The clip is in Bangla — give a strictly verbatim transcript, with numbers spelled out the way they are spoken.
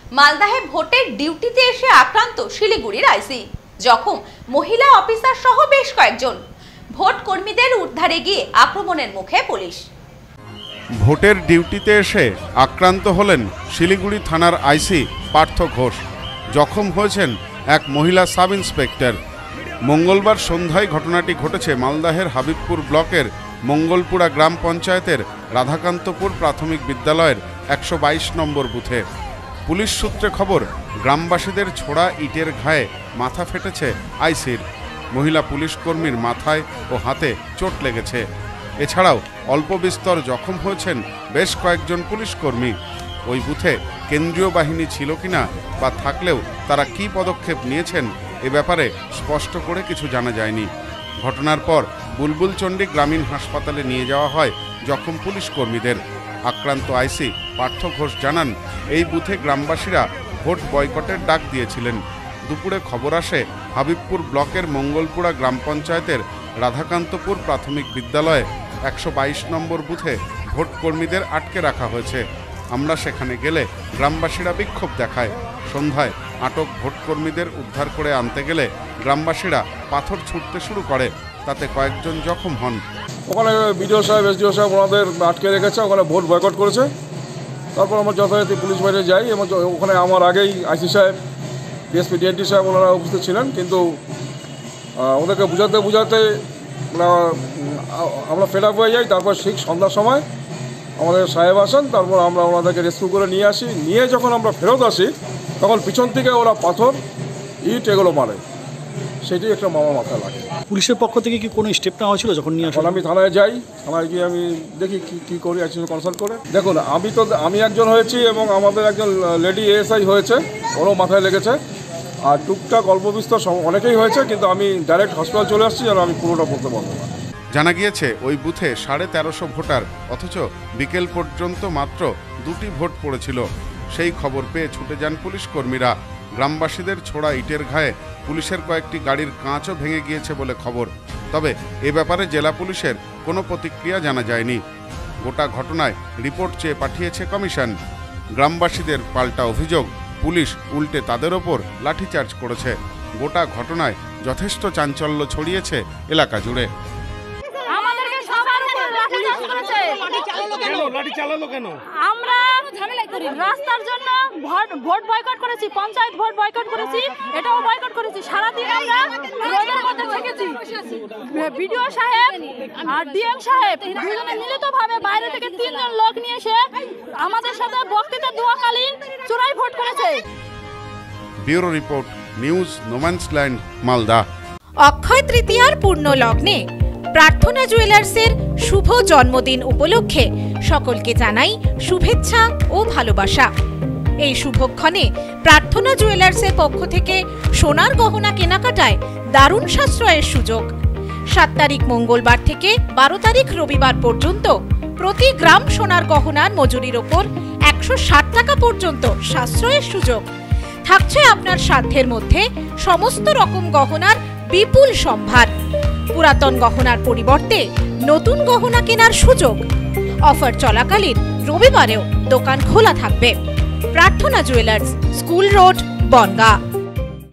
মালদাহে ভোটের ডিউটিতে এসে আক্রান্ত শিলিগুড়ির আইসি, জখম মহিলা অফিসার সহ বেশ কয়েকজন। ভোট কর্মীদের উদ্ধারে গিয়ে আক্রমণের মুখে পুলিশ। ভোটের ডিউটিতে এসে আক্রান্ত হলেন শিলিগুড়ি থানার আইসি পার্থ ঘোষ। জখম হয়েছেন এক মহিলা সাব ইন্সপেক্টর। মঙ্গলবার সন্ধ্যায় ঘটনাটি ঘটেছে মালদাহের হাবিবপুর ব্লকের মঙ্গলপুরা গ্রাম পঞ্চায়েতের রাধাকান্তপুর প্রাথমিক বিদ্যালয়ের একশো বাইশ নম্বর বুথে। পুলিশ সূত্রে খবর, গ্রামবাসীদের ছোড়া ইটের ঘায়ে মাথা ফেটেছে আইসির। মহিলা পুলিশ কর্মীর মাথায় ও হাতে চোট লেগেছে। এছাড়াও অল্প বিস্তর জখম হয়েছেন বেশ কয়েকজন পুলিশ কর্মী। ওই বুথে কেন্দ্রীয় বাহিনী ছিল কিনা বা থাকলেও তারা কী পদক্ষেপ নিয়েছেন এ ব্যাপারে স্পষ্ট করে কিছু জানা যায়নি। ঘটনার পর বুলবুলচন্ডী গ্রামীণ হাসপাতালে নিয়ে যাওয়া হয় জখম পুলিশ কর্মীদের। আক্রান্ত আইসি পার্থ ঘোষ জানান, এই বুথে গ্রামবাসীরা ভোট বয়কটের ডাক দিয়েছিলেন। দুপুরে খবর আসে হাবিবপুর ব্লকের মঙ্গলপুরা গ্রাম পঞ্চায়েতের রাধাকান্তপুর প্রাথমিক বিদ্যালয়ে একশো বাইশ নম্বর বুথে ভোট কর্মীদের আটকে রাখা হয়েছে। আমরা সেখানে গেলে গ্রামবাসীরা বিক্ষোভ দেখায়। সন্ধ্যায় আটক ভোট কর্মীদের উদ্ধার করে আনতে গেলে গ্রামবাসীরা পাথর ছুটতে শুরু করে, তাতে কয়েকজন জখম হন। ওখানে বিডিও সাহেব এসডিও সাহেব ওনাদের আটকে রেখেছে, ওখানে ভোট বয়কট করেছে। তারপর আমরা যথারীতি পুলিশ বাহিনী যাই এবং ওখানে আমার আগেই আইসি সাহেব, ডিএসপি ডিএনটি সাহেব ওনারা উপস্থিত ছিলেন, কিন্তু ওদেরকে বুঝাতে বুঝাতে আমরা ফেড আপ হয়ে যাই। তারপর ঠিক সন্ধ্যার সময় আমাদের সাহেব আসেন, তারপর আমরা ওনাদেরকে রেস্কিউ করে নিয়ে আসি। নিয়ে যখন আমরা ফেরত আসি তখন পিছন থেকে ওরা পাথর ইট এগুলো মারে, সেটি একটা মামা মাথায় লাগে। পুলিশের পক্ষ থেকে কি কোনো স্টেপ নেওয়া হয়েছিল যখন নিয়ে আসেন? আমি থানায় যাই, থানায় গিয়ে আমি দেখি কী কী করি, একজন কনসাল্ট করে। দেখুন, আমি তো আমি একজন হয়েছি এবং আমাদের একজন লেডি এএসআই হয়েছে, ওরও মাথায় লেগেছে। আর টুকটাক অল্প বিস্তর অনেকেই হয়েছে, কিন্তু আমি ডাইরেক্ট হসপিটাল চলে আসছি আর আমি পুরোটা বলতে পারবো না। জানা গিয়েছে ওই বুথে সাড়ে তেরোশো ভোটার, অথচ বিকেল পর্যন্ত মাত্র দুটি ভোট পড়েছিল। সেই খবর পেয়ে ছুটে যান পুলিশ কর্মীরা। গ্রামবাসীদের ছোড়া ইটের ঘায়ে পুলিশের কয়েকটি গাড়ির কাঁচও ভেঙে গিয়েছে বলে খবর। তবে এ ব্যাপারে জেলা পুলিশের কোনো প্রতিক্রিয়া জানা যায়নি। গোটা ঘটনায় রিপোর্ট চেয়ে পাঠিয়েছে কমিশন। গ্রামবাসীদের পাল্টা অভিযোগ, পুলিশ উল্টে তাদের ওপর লাঠিচার্জ করেছে। গোটা ঘটনায় যথেষ্ট চাঞ্চল্য ছড়িয়েছে এলাকা জুড়ে। আমরা রাস্তার জন্য ভোট বয়কট করেছি, পঞ্চায়েত ভোট বয়কট করেছি, এটাও বয়কট করেছি। সারাদিন আমরা রোদের মধ্যে থেকেছি। বিডিও সাহেব আর ডিএম সাহেব দুজনে মিলিতভাবে বাইরে থেকে তিনজন লোক নিয়ে এসে আমাদের সাথে বক্তৃতা দেওয়াকালীন চোরাই ভোট করেছে। Bureau report, news no man's land, Malda. অক্ষয় তৃতীয়ার পূর্ণ লগ্নে প্রার্থনা জুয়েলার্সের শুভ জন্মদিন উপলক্ষে সকলকে জানাই শুভেচ্ছা ও ভালোবাসা। এই শুভক্ষণে প্রার্থনা জুয়েলার্সের পক্ষ থেকে সোনার গহনা কেনাকাটায় দারুণ সাশ্রয়ের সুযোগ। সাত তারিখ মঙ্গলবার থেকে বারো তারিখ রবিবার পর্যন্ত প্রতি গ্রাম সোনার গহনার মজুরির ওপর একশো ষাট টাকা পর্যন্ত সাশ্রয়ের সুযোগ থাকছে। আপনার সাধ্যের মধ্যে সমস্ত রকম গহনার বিপুল সম্ভার। পুরাতন গহনার পরিবর্তে নতুন গহনা কেনার সুযোগ। অফার চলাকালীন রবিবারেও দোকান খোলা থাকবে। প্রার্থনা জুয়েলার্স, স্কুল রোড, বনগাঁ।